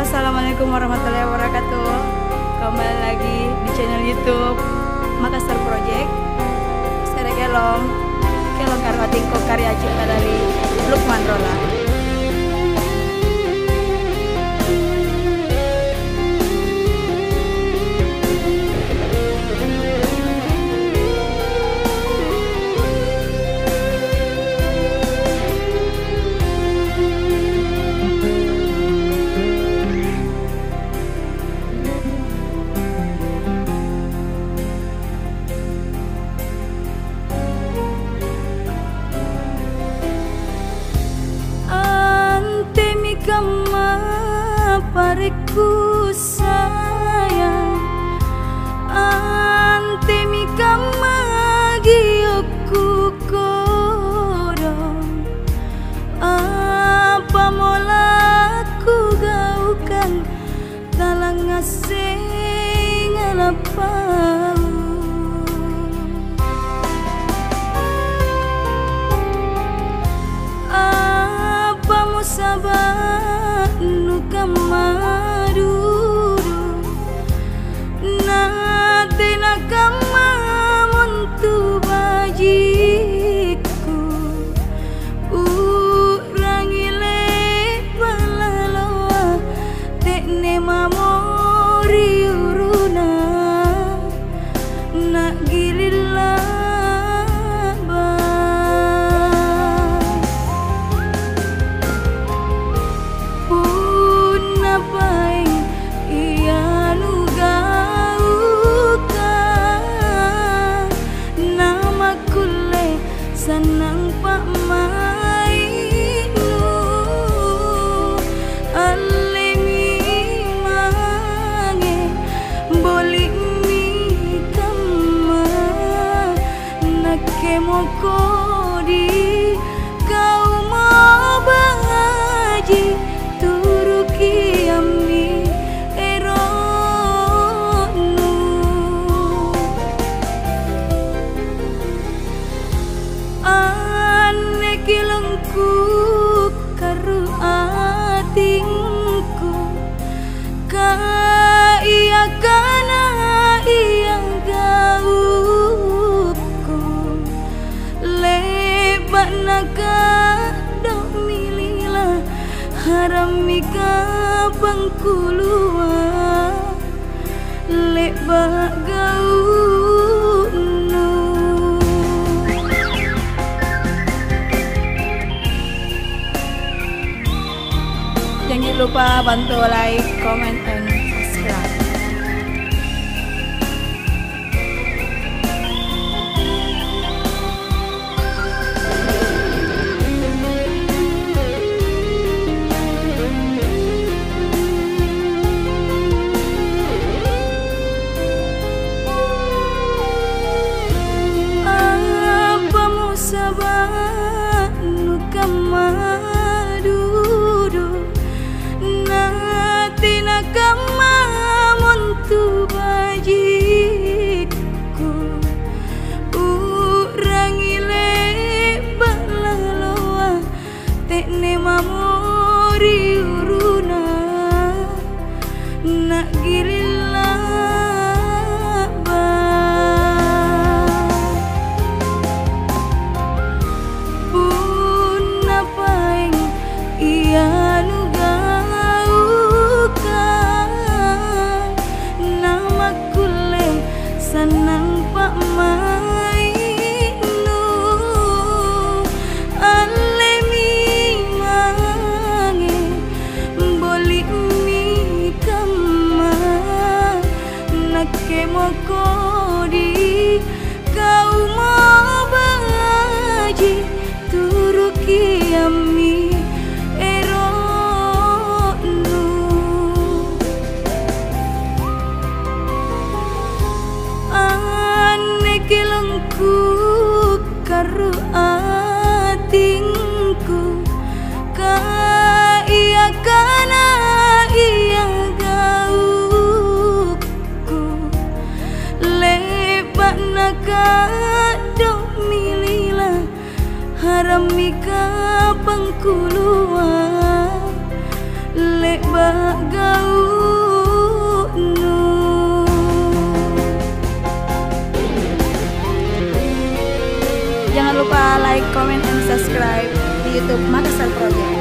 assalamualaikum warahmatullahi wabarakatuh. Kembali lagi di channel YouTube Makassar Project. Saya Kelong karena tingko karya cipta dari Lukman Rola. Kama pareku sayang ante mi kama gioku kodong apa molaku gaukan talang ngasing alapau apa musabah Kamaduru nate nakama muntu bajiku urangile balaloa tekne mamori uruna nak gilila senang pak mainu alemi mange bolik mi kama nake mokodi kau mau bahaji turuki ami eronu ane kilengku karu atingku ka iya kana iya gauku lebak naga dok milila haramika bangkulua lebak gaunu. Jangan lupa bantu like, comment, and subscribe. Apa musabah nukamaduru nati nakama muntu bajiku urangile balaloa tekne mamori uruna nak gilila pun napaing iya senang pak mainu alemi mange bolik mi kama nake mokodi kau mau bahaji turuki ami eronu ane kilengku karu atingku ka iya kana iya gauku lebak naga dok milila haramika pangkulua lek rek bagaunu. Jangan lupa like, comment, and subscribe di YouTube Makassar Project.